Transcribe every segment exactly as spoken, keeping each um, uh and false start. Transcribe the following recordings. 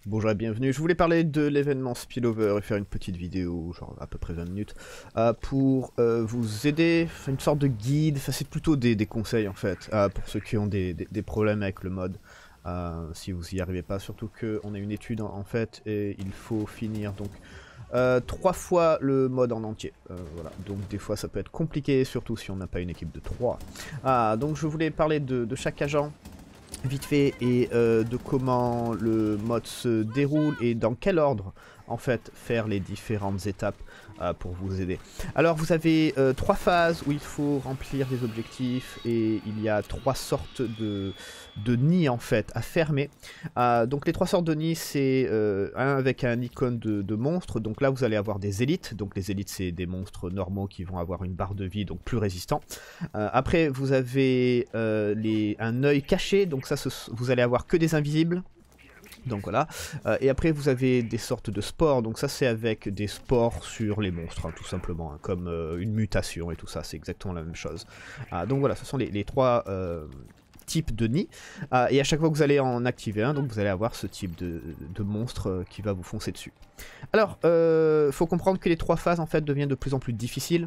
Bonjour et bienvenue, je voulais parler de l'événement Spillover et faire une petite vidéo, genre à peu près vingt minutes, euh, pour euh, vous aider, une sorte de guide, enfin c'est plutôt des, des conseils en fait, euh, pour ceux qui ont des, des, des problèmes avec le mode, euh, si vous y arrivez pas, surtout qu'on a une étude en, en fait, et il faut finir donc euh, trois fois le mode en entier, euh, voilà, donc des fois ça peut être compliqué, surtout si on n'a pas une équipe de trois. Ah, donc je voulais parler de, de chaque agent, vite fait, et euh, de comment le mode se déroule et dans quel ordre en fait faire les différentes étapes euh, pour vous aider. Alors vous avez euh, trois phases où il faut remplir des objectifs et il y a trois sortes de, de nids en fait à fermer. Euh, donc les trois sortes de nids, c'est euh, un avec un icône de, de monstre, donc là vous allez avoir des élites, donc les élites c'est des monstres normaux qui vont avoir une barre de vie donc plus résistant. Euh, après vous avez euh, les, un œil caché, donc ça ce, vous allez avoir que des invisibles. Donc voilà, euh, et après vous avez des sortes de spores, donc ça c'est avec des spores sur les monstres, hein, tout simplement, hein, comme euh, une mutation et tout ça, c'est exactement la même chose. Ah, donc voilà, ce sont les, les trois euh, types de nids, ah, et à chaque fois que vous allez en activer un, donc vous allez avoir ce type de, de monstre euh, qui va vous foncer dessus. Alors, il euh, faut comprendre que les trois phases en fait deviennent de plus en plus difficiles.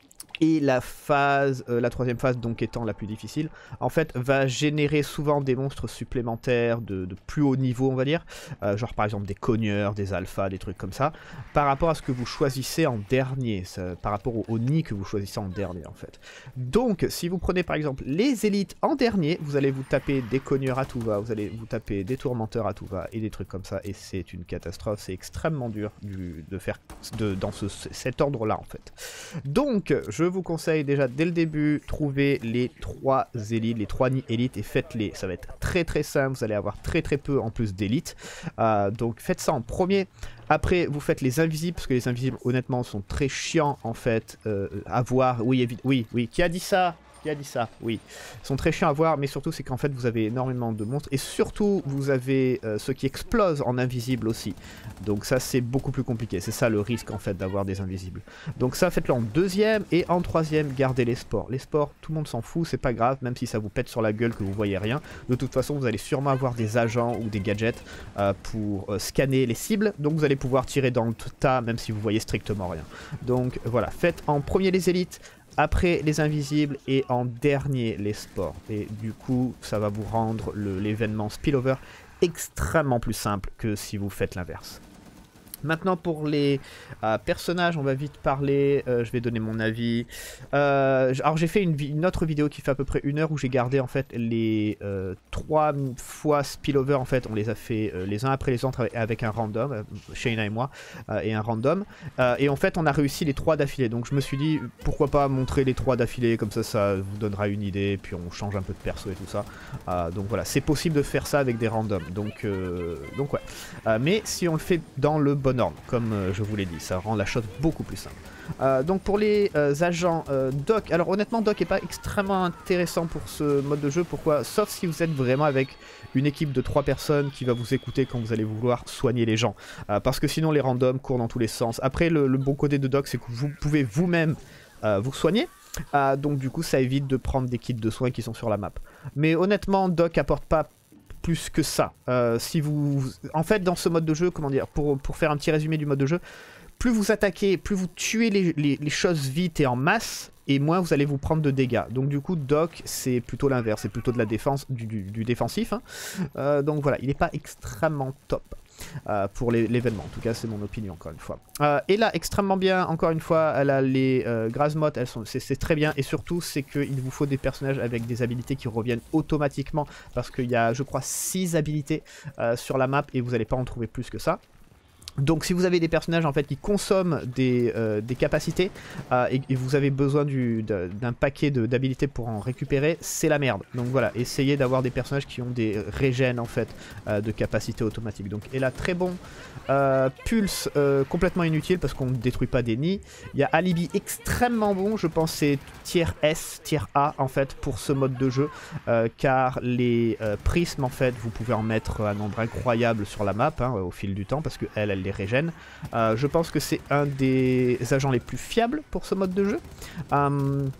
Et la phase, euh, la troisième phase donc étant la plus difficile, en fait va générer souvent des monstres supplémentaires de, de plus haut niveau on va dire, euh, genre par exemple des cogneurs, des alphas, des trucs comme ça, par rapport à ce que vous choisissez en dernier, ça, par rapport au, au nid que vous choisissez en dernier en fait. Donc si vous prenez par exemple les élites en dernier, vous allez vous taper des cogneurs à tout va, vous allez vous taper des tourmenteurs à tout va et des trucs comme ça, et c'est une catastrophe, c'est extrêmement dur du, de faire de, dans ce, cet ordre là en fait. Donc je Je vous conseille déjà dès le début, trouver les trois élites, les trois nids élites et faites-les. Ça va être très très simple, vous allez avoir très très peu en plus d'élites. Euh, donc faites ça en premier. Après vous faites les invisibles, parce que les invisibles honnêtement sont très chiants en fait euh, à voir. Oui, oui, oui, qui a dit ça ? Qui a dit ça? Oui. Ils sont très chiants à voir, mais surtout c'est qu'en fait vous avez énormément de monstres et surtout vous avez euh, ceux qui explosent en invisible aussi. Donc ça c'est beaucoup plus compliqué, c'est ça le risque en fait d'avoir des invisibles. Donc ça faites-le en deuxième et en troisième gardez les spores. Les spores tout le monde s'en fout, c'est pas grave, même si ça vous pète sur la gueule que vous voyez rien. De toute façon vous allez sûrement avoir des agents ou des gadgets euh, pour euh, scanner les cibles, donc vous allez pouvoir tirer dans le tas même si vous voyez strictement rien. Donc voilà, faites en premier les élites, après les invisibles et en dernier les spores. Et du coup, ça va vous rendre l'événement Spillover extrêmement plus simple que si vous faites l'inverse. Maintenant pour les euh, personnages, on va vite parler, euh, je vais donner mon avis. Euh, alors j'ai fait une, une autre vidéo qui fait à peu près une heure où j'ai gardé en fait les euh, trois fois Spillover, en fait on les a fait euh, les uns après les autres avec, avec un random, euh, Shayna et moi, euh, et un random. Euh, et en fait on a réussi les trois d'affilée, donc je me suis dit pourquoi pas montrer les trois d'affilée, comme ça ça vous donnera une idée, puis on change un peu de perso et tout ça. Euh, donc voilà, c'est possible de faire ça avec des randoms, donc, euh, donc ouais. Euh, mais si on le fait dans le bon ordre, comme euh, je vous l'ai dit, ça rend la chose beaucoup plus simple. Euh, donc pour les euh, agents euh, Doc, alors honnêtement Doc est pas extrêmement intéressant pour ce mode de jeu, pourquoi? Sauf si vous êtes vraiment avec une équipe de trois personnes qui va vous écouter quand vous allez vouloir soigner les gens, euh, parce que sinon les randoms courent dans tous les sens. Après le, le bon côté de Doc c'est que vous pouvez vous-même euh, vous soigner, euh, donc du coup ça évite de prendre des kits de soins qui sont sur la map. Mais honnêtement Doc apporte pas plus que ça. Euh, si vous, en fait, dans ce mode de jeu, comment dire, pour, pour faire un petit résumé du mode de jeu, plus vous attaquez, plus vous tuez les, les, les choses vite et en masse, et moins vous allez vous prendre de dégâts. Donc du coup, Doc, c'est plutôt l'inverse, c'est plutôt de la défense, du, du, du défensif. Hein. Euh, donc voilà, il n'est pas extrêmement top. Euh, pour l'événement, en tout cas c'est mon opinion encore une fois. Euh, et là extrêmement bien, encore une fois, elle a les euh, Grazmoth, elles sont, c'est très bien, et surtout c'est qu'il vous faut des personnages avec des habilités qui reviennent automatiquement, parce qu'il y a je crois six habilités euh, sur la map et vous n'allez pas en trouver plus que ça. Donc si vous avez des personnages en fait qui consomment des, euh, des capacités euh, et, et vous avez besoin d'un paquet d'habilités pour en récupérer, c'est la merde. Donc voilà, essayez d'avoir des personnages qui ont des régènes en fait euh, de capacités automatiques. Donc et là très bon, euh, Pulse euh, complètement inutile parce qu'on ne détruit pas des nids. Il y a Alibi extrêmement bon, je pense c'est tier S, tier A en fait pour ce mode de jeu, euh, car les euh, prismes en fait vous pouvez en mettre un nombre incroyable sur la map hein, au fil du temps parce que elle, elle les régène. Euh, je pense que c'est un des agents les plus fiables pour ce mode de jeu. Euh,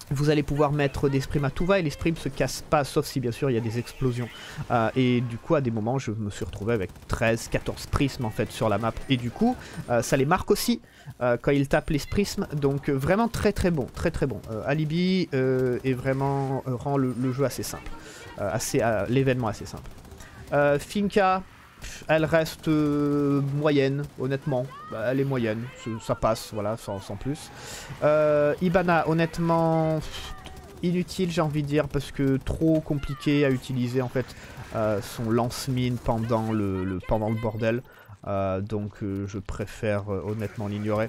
Vous allez pouvoir mettre des sprims à tout va et les sprims se cassent pas, sauf si bien sûr il y a des explosions. Euh, et du coup à des moments je me suis retrouvé avec treize quatorze prismes en fait sur la map. Et du coup euh, ça les marque aussi euh, quand ils tapent les prismes. Donc euh, vraiment très très bon, très très bon. Euh, Alibi euh, est vraiment euh, rend le, le jeu assez simple, euh, assez euh, l'événement assez simple. Euh, Finka, elle reste euh, moyenne, honnêtement. Bah, elle est moyenne, ça passe, voilà, sans, sans plus. Euh, Hibana, honnêtement, inutile, j'ai envie de dire, parce que trop compliqué à utiliser, en fait, euh, son lance-mine pendant le, le, pendant le bordel. Euh, donc, euh, je préfère euh, honnêtement l'ignorer.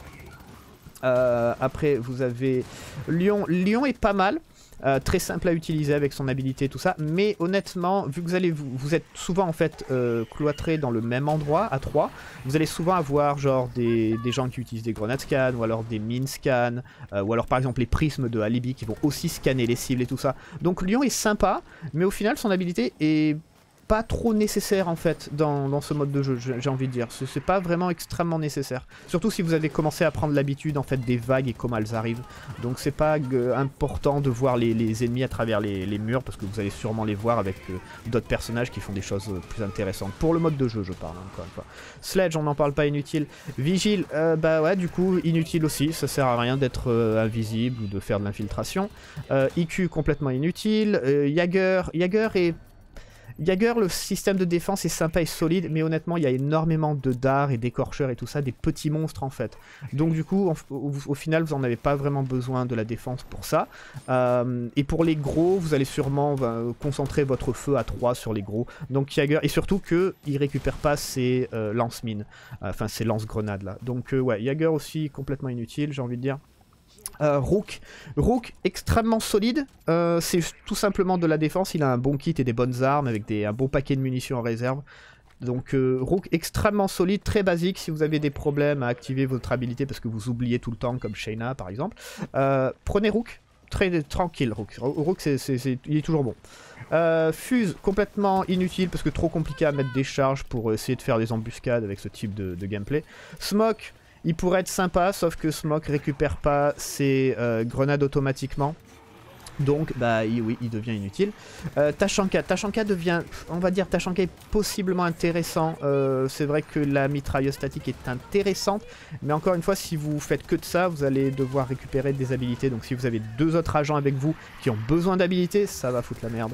Euh, après, vous avez Lion. Lion est pas mal. Euh, très simple à utiliser avec son habilité tout ça, mais honnêtement vu que vous allez vous, vous êtes souvent en fait euh, cloîtrés dans le même endroit à trois, vous allez souvent avoir genre des, des gens qui utilisent des grenades scan ou alors des mines scan euh, ou alors par exemple les prismes de Alibi qui vont aussi scanner les cibles et tout ça. Donc Lion est sympa, mais au final son habilité est pas trop nécessaire en fait dans, dans ce mode de jeu, j'ai envie de dire. C'est pas vraiment extrêmement nécessaire. Surtout si vous avez commencé à prendre l'habitude en fait des vagues et comment elles arrivent. Donc c'est pas euh, important de voir les, les ennemis à travers les, les murs parce que vous allez sûrement les voir avec euh, d'autres personnages qui font des choses euh, plus intéressantes. Pour le mode de jeu je parle hein, encore une fois. Sledge on n'en parle pas, inutile. Vigile, euh, bah ouais du coup inutile aussi, ça sert à rien d'être euh, invisible ou de faire de l'infiltration. Euh, I Q complètement inutile. Euh, Jagger, Jagger est... Jagger, le système de défense est sympa et solide, mais honnêtement, il y a énormément de dards et d'écorcheurs et tout ça, des petits monstres en fait. Donc du coup, au, au final, vous n'en avez pas vraiment besoin de la défense pour ça. Euh, et pour les gros, vous allez sûrement euh, concentrer votre feu à trois sur les gros. Donc Jagger, et surtout qu'il ne récupère pas ses euh, lance-mines, enfin ses lance-grenades là. Donc euh, ouais, Jagger aussi complètement inutile, j'ai envie de dire. Euh, Rook. Rook extrêmement solide, euh, c'est tout simplement de la défense, il a un bon kit et des bonnes armes avec des, un bon paquet de munitions en réserve. Donc euh, Rook extrêmement solide, très basique si vous avez des problèmes à activer votre habilité parce que vous oubliez tout le temps comme Shayna par exemple. Euh, prenez Rook, très tranquille Rook, Rook c'est, c'est, c'est, il est toujours bon. Euh, Fuse, complètement inutile parce que trop compliqué à mettre des charges pour essayer de faire des embuscades avec ce type de, de gameplay. Smoke, il pourrait être sympa, sauf que Smoke récupère pas ses euh, grenades automatiquement. Donc, bah il, oui, il devient inutile. Euh, Tachanka, Tachanka devient, on va dire, Tachanka est possiblement intéressant. Euh, c'est vrai que la mitrailleuse statique est intéressante, mais encore une fois, si vous faites que de ça, vous allez devoir récupérer des habilités. Donc, si vous avez deux autres agents avec vous qui ont besoin d'habilités, ça va foutre la merde.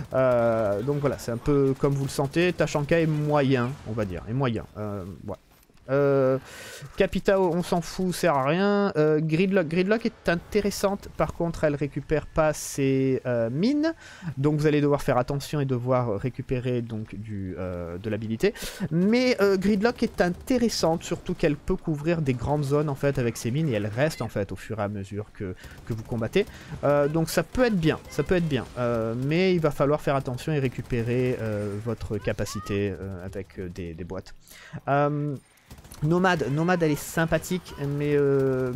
Euh, donc voilà, c'est un peu comme vous le sentez. Tachanka est moyen, on va dire, est moyen. Euh, ouais. Euh, Capitao, on s'en fout, sert à rien. Euh, Gridlock, Gridlock est intéressante, par contre elle récupère pas ses euh, mines, donc vous allez devoir faire attention et devoir récupérer donc du, euh, de l'habilité. Mais euh, Gridlock est intéressante, surtout qu'elle peut couvrir des grandes zones en fait avec ses mines et elle reste en fait au fur et à mesure que, que vous combattez. Euh, donc ça peut être bien, ça peut être bien, euh, mais il va falloir faire attention et récupérer euh, votre capacité euh, avec euh, des, des boîtes. Euh, Nomade, Nomade elle est sympathique, mais euh,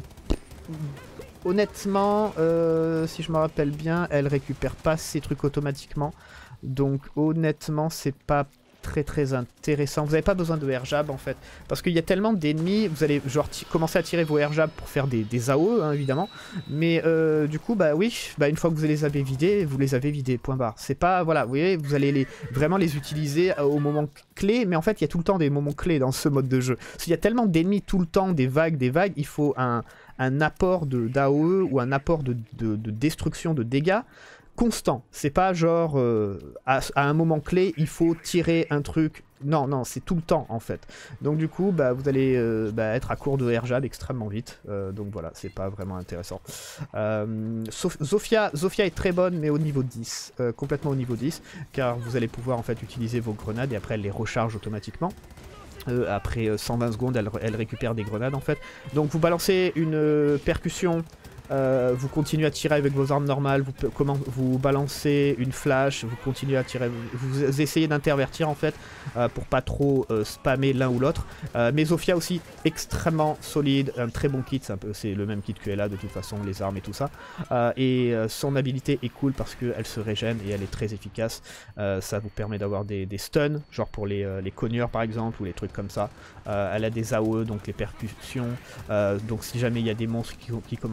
honnêtement, euh, si je me rappelle bien, elle récupère pas ses trucs automatiquement. Donc honnêtement, c'est pas très très intéressant. Vous n'avez pas besoin de airjab en fait, parce qu'il y a tellement d'ennemis, vous allez genre commencer à tirer vos airjab pour faire des, des A O E hein, évidemment, mais euh, du coup bah oui, bah, une fois que vous les avez vidés, vous les avez vidés, point barre. C'est pas, voilà, vous voyez, vous allez les, vraiment les utiliser au moment clé, mais en fait il y a tout le temps des moments clés dans ce mode de jeu. Parce qu'il y a tellement d'ennemis tout le temps, des vagues, des vagues, il faut un, un apport d'A O E ou un apport de, de, de destruction, de dégâts constant. C'est pas genre euh, à, à un moment clé il faut tirer un truc. Non, non, c'est tout le temps en fait. Donc du coup, bah, vous allez euh, bah, être à court de airjab extrêmement vite. Euh, donc voilà, c'est pas vraiment intéressant. Euh, Zofia, Zofia est très bonne, mais au niveau dix. Euh, complètement au niveau dix. Car vous allez pouvoir en fait utiliser vos grenades et après elle les recharge automatiquement. Euh, après cent vingt secondes, elle, elle récupère des grenades en fait. Donc vous balancez une euh, percussion. Euh, vous continuez à tirer avec vos armes normales, vous, comment, vous balancez une flash, vous continuez à tirer, vous, vous essayez d'intervertir en fait euh, pour pas trop euh, spammer l'un ou l'autre. Euh, mais Zofia aussi extrêmement solide, un très bon kit, c'est le même kit que elle a de toute façon, les armes et tout ça. Euh, et euh, son habilité est cool parce qu'elle se régène et elle est très efficace. Euh, ça vous permet d'avoir des, des stuns, genre pour les, euh, les cogneurs par exemple ou les trucs comme ça. Euh, elle a des A O E, donc les percussions. Euh, donc si jamais il y a des monstres qui, qui commencent à taper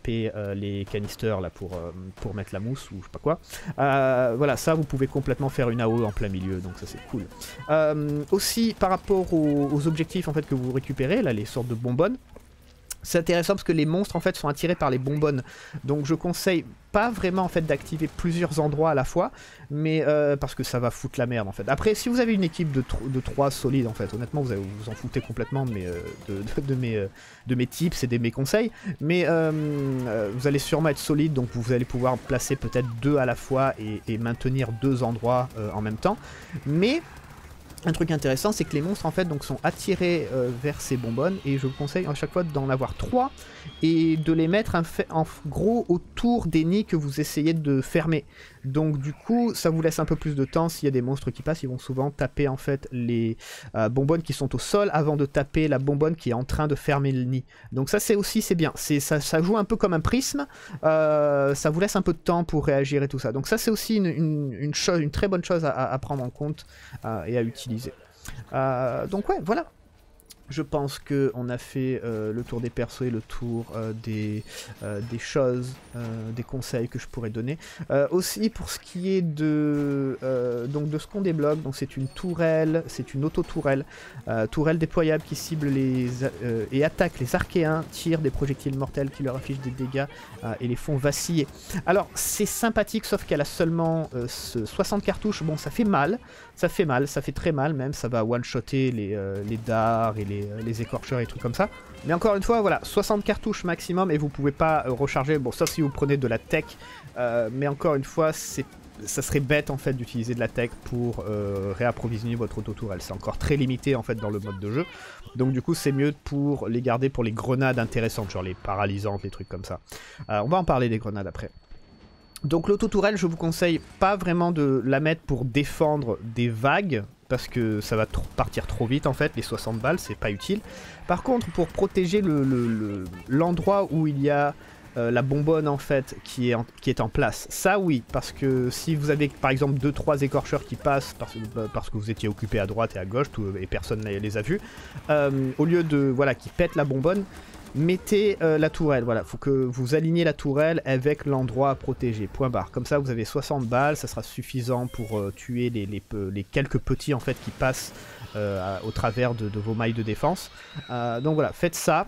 taper euh, les canisters là, pour, euh, pour mettre la mousse ou je sais pas quoi. Euh, voilà, ça vous pouvez complètement faire une A O en plein milieu, donc ça c'est cool. Euh, aussi par rapport aux, aux objectifs en fait, que vous récupérez, là les sortes de bonbonnes, c'est intéressant parce que les monstres en fait sont attirés par les bonbonnes, donc je conseille pas vraiment en fait d'activer plusieurs endroits à la fois, mais euh, parce que ça va foutre la merde en fait. Après si vous avez une équipe de, de trois solides en fait, honnêtement vous, avez, vous vous en foutez complètement de mes, euh, de, de, de, mes, euh, de mes tips et de mes conseils, mais euh, euh, vous allez sûrement être solide, donc vous allez pouvoir placer peut-être deux à la fois et, et maintenir deux endroits euh, en même temps, mais un truc intéressant, c'est que les monstres en fait donc sont attirés euh, vers ces bonbonnes et je vous conseille à chaque fois d'en avoir trois et de les mettre en, fait, en gros autour des nids que vous essayez de fermer. Donc du coup, ça vous laisse un peu plus de temps. S'il y a des monstres qui passent, ils vont souvent taper en fait les euh, bonbonnes qui sont au sol avant de taper la bonbonne qui est en train de fermer le nid. Donc ça c'est aussi c'est bien. C'est ça, ça joue un peu comme un prisme. Euh, ça vous laisse un peu de temps pour réagir et tout ça. Donc ça c'est aussi une, une, une chose, une très bonne chose à, à prendre en compte euh, et à utiliser. Euh, donc ouais, voilà. Je pense qu'on a fait euh, le tour des persos et le tour euh, des, euh, des choses, euh, des conseils que je pourrais donner. Euh, aussi pour ce qui est de, euh, donc de ce qu'on débloque, donc c'est une tourelle, c'est une auto-tourelle, euh, tourelle déployable qui cible les, euh, et attaque les archéens, tire des projectiles mortels qui leur affichent des dégâts euh, et les font vaciller. Alors c'est sympathique sauf qu'elle a seulement euh, soixante cartouches, bon ça fait mal, ça fait mal, ça fait très mal même, ça va one-shotter les, euh, les dards et les Les, les écorcheurs et trucs comme ça. Mais encore une fois, voilà, soixante cartouches maximum et vous pouvez pas euh, recharger, bon sauf si vous prenez de la tech, euh, mais encore une fois, c'est ça serait bête en fait d'utiliser de la tech pour euh, réapprovisionner votre auto-tourelle. C'est encore très limité en fait dans le mode de jeu. Donc du coup c'est mieux pour les garder pour les grenades intéressantes, genre les paralysantes, les trucs comme ça. Euh, on va en parler des grenades après. Donc l'auto-tourelle, je vous conseille pas vraiment de la mettre pour défendre des vagues, parce que ça va tr partir trop vite en fait, les soixante balles, c'est pas utile. Par contre, pour protéger l'endroit le, le, le, où il y a euh, la bonbonne en fait, qui est en, qui est en place, ça oui, parce que si vous avez par exemple deux trois écorcheurs qui passent, parce, parce que vous étiez occupé à droite et à gauche, tout, et personne ne les a vus, euh, au lieu de, voilà, qui pètent la bonbonne, mettez euh, la tourelle, voilà, faut que vous aligniez la tourelle avec l'endroit à protéger, point barre. Comme ça vous avez soixante balles, ça sera suffisant pour euh, tuer les, les, les quelques petits en fait qui passent euh, à, au travers de, de vos mailles de défense. Euh, donc voilà, faites ça.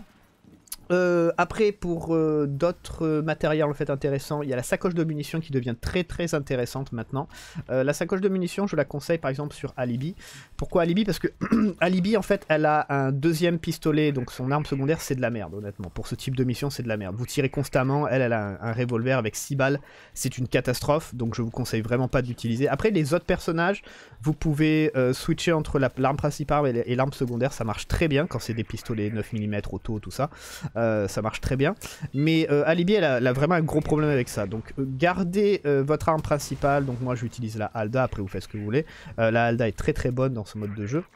Euh, après, pour euh, d'autres matériels en fait intéressants, il y a la sacoche de munitions qui devient très très intéressante maintenant. Euh, la sacoche de munitions, je la conseille par exemple sur Alibi. Pourquoi Alibi? Parce que Alibi en fait, elle a un deuxième pistolet, donc son arme secondaire c'est de la merde honnêtement. Pour ce type de mission c'est de la merde. Vous tirez constamment, elle, elle a un, un revolver avec six balles, c'est une catastrophe, donc je vous conseille vraiment pas d'utiliser. Après les autres personnages, vous pouvez euh, switcher entre l'arme principale et l'arme secondaire, ça marche très bien quand c'est des pistolets neuf millimètres auto, tout ça. Euh, ça marche très bien, mais euh, Alibi elle a, elle a vraiment un gros problème avec ça, donc euh, gardez euh, votre arme principale. Donc moi j'utilise la Halda, après vous faites ce que vous voulez. euh, la Halda est très très bonne dans ce mode de jeu,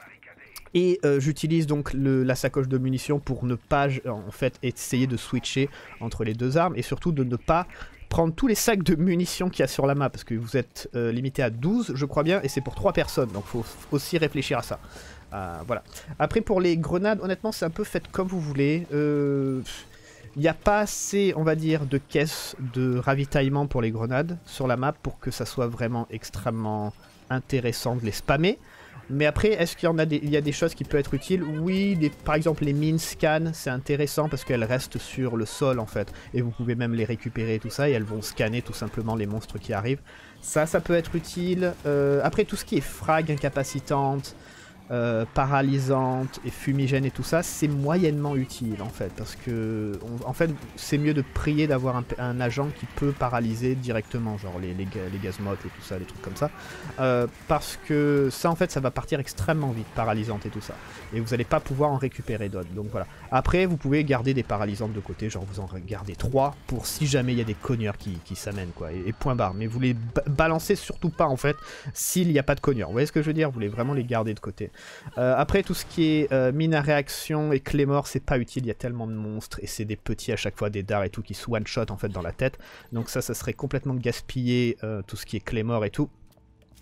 et euh, j'utilise donc le, la sacoche de munitions pour ne pas en fait essayer de switcher entre les deux armes, et surtout de ne pas prendre tous les sacs de munitions qu'il y a sur la map, parce que vous êtes euh, limité à douze je crois bien, et c'est pour trois personnes, donc faut aussi réfléchir à ça. Euh, voilà. Après pour les grenades, honnêtement c'est un peu fait comme vous voulez. Il euh, n'y a pas assez, on va dire, de caisses de ravitaillement pour les grenades sur la map pour que ça soit vraiment extrêmement intéressant de les spammer. Mais après, est-ce qu'il y en a des, il y a des choses qui peuvent être utiles? Oui, des, par exemple les mines scan, c'est intéressant parce qu'elles restent sur le sol en fait. Et vous pouvez même les récupérer et tout ça, et elles vont scanner tout simplement les monstres qui arrivent. Ça, ça peut être utile. Euh, après tout ce qui est frag incapacitante, Euh, paralysante et fumigène et tout ça, c'est moyennement utile en fait, parce que on, en fait c'est mieux de prier d'avoir un, un agent qui peut paralyser directement, genre les, les, les gazmotes et tout ça, les trucs comme ça, euh, parce que ça en fait ça va partir extrêmement vite, paralysante et tout ça, et vous n'allez pas pouvoir en récupérer d'autres. Donc voilà, après vous pouvez garder des paralysantes de côté, genre vous en gardez trois pour si jamais il y a des cogneurs qui, qui s'amènent quoi, et, et point barre, mais vous les balancez surtout pas en fait s'il n'y a pas de cogneurs, vous voyez ce que je veux dire, vous voulez vraiment les garder de côté. Euh, après tout ce qui est euh, mine à réaction et Claymore, c'est pas utile, il y a tellement de monstres et c'est des petits à chaque fois, des dards et tout qui se one shot en fait dans la tête, donc ça ça serait complètement gaspillé, euh, tout ce qui est Claymore et tout.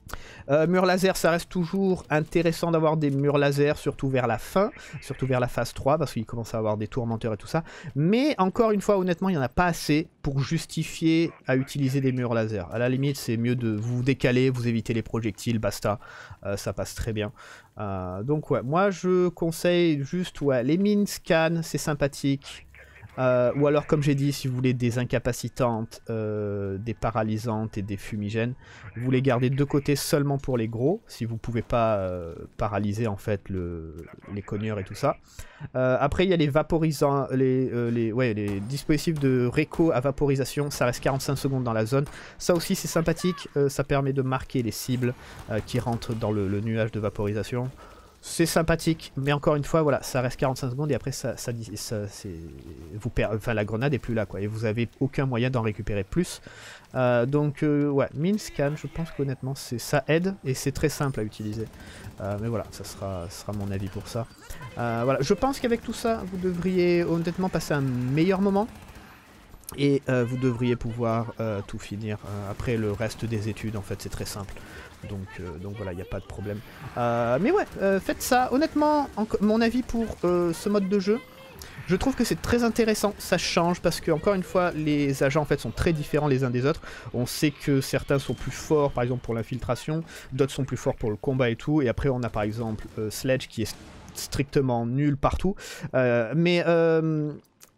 Euh, mur laser, ça reste toujours intéressant d'avoir des murs laser, surtout vers la fin, surtout vers la phase trois, parce qu'il commence à avoir des tourmenteurs et tout ça. Mais encore une fois, honnêtement, il n'y en a pas assez pour justifier à utiliser des murs laser. À la limite, c'est mieux de vous décaler, vous éviter les projectiles, basta, euh, ça passe très bien. Euh, donc ouais, moi je conseille juste ouais, les mines scan, c'est sympathique. Euh, ou alors, comme j'ai dit, si vous voulez des incapacitantes, euh, des paralysantes et des fumigènes, vous les gardez de côté seulement pour les gros, si vous pouvez pas euh, paralyser en fait le, les cogneurs et tout ça. Euh, après, il y a les vaporisants, les, euh, les, ouais, les dispositifs de réco à vaporisation, ça reste quarante-cinq secondes dans la zone. Ça aussi, c'est sympathique, euh, ça permet de marquer les cibles euh, qui rentrent dans le, le nuage de vaporisation. C'est sympathique, mais encore une fois, voilà, ça reste quarante-cinq secondes et après, ça, ça, ça c'est, vous perdez, enfin, la grenade est plus là, quoi, et vous avez aucun moyen d'en récupérer plus. Euh, donc, euh, ouais, mine scan, je pense qu'honnêtement, ça aide et c'est très simple à utiliser. Euh, mais voilà, ça sera, ça sera mon avis pour ça. Euh, voilà, je pense qu'avec tout ça, vous devriez honnêtement passer un meilleur moment. Et euh, vous devriez pouvoir euh, tout finir. Euh, après le reste des études, en fait, c'est très simple. Donc, euh, donc voilà, il n'y a pas de problème. Euh, mais ouais, euh, faites ça. Honnêtement, mon avis pour euh, ce mode de jeu, je trouve que c'est très intéressant. Ça change parce que, encore une fois, les agents en fait sont très différents les uns des autres. On sait que certains sont plus forts, par exemple pour l'infiltration, d'autres sont plus forts pour le combat et tout. Et après, on a par exemple euh, Sledge qui est strictement nul partout. Euh, mais euh,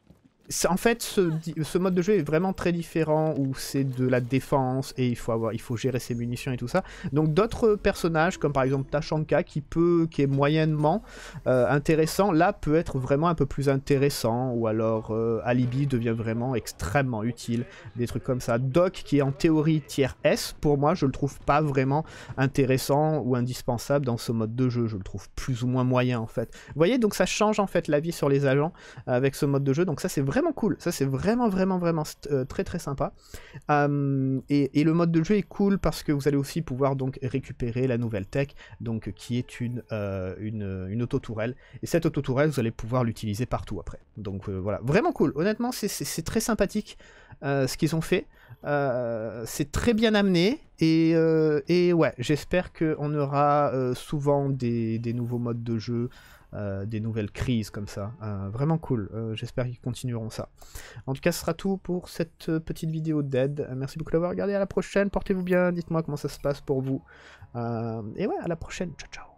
en fait, ce, ce mode de jeu est vraiment très différent où c'est de la défense et il faut, avoir, il faut gérer ses munitions et tout ça. Donc d'autres personnages, comme par exemple Tachanka, qui, peut, qui est moyennement euh, intéressant, là peut être vraiment un peu plus intéressant. Ou alors euh, Alibi devient vraiment extrêmement utile, des trucs comme ça. Doc, qui est en théorie tier S, pour moi je le trouve pas vraiment intéressant ou indispensable dans ce mode de jeu. Je le trouve plus ou moins moyen en fait. Vous voyez, donc ça change en fait la vie sur les agents avec ce mode de jeu. Donc ça c'est vraiment vraiment cool, ça c'est vraiment vraiment vraiment euh, très très sympa. Euh, et, et le mode de jeu est cool parce que vous allez aussi pouvoir donc récupérer la nouvelle tech, donc qui est une, euh, une, une auto-tourelle. Et cette auto-tourelle, vous allez pouvoir l'utiliser partout après. Donc euh, voilà, vraiment cool. Honnêtement, c'est très sympathique euh, ce qu'ils ont fait. Euh, c'est très bien amené. Et, euh, et ouais, j'espère qu'on aura euh, souvent des, des nouveaux modes de jeu. Euh, des nouvelles crises comme ça, euh, vraiment cool, euh, j'espère qu'ils continueront ça. En tout cas, ce sera tout pour cette euh, petite vidéo d'aide, euh, merci beaucoup d'avoir regardé, à la prochaine, portez-vous bien, dites-moi comment ça se passe pour vous, euh, et ouais, à la prochaine, ciao ciao.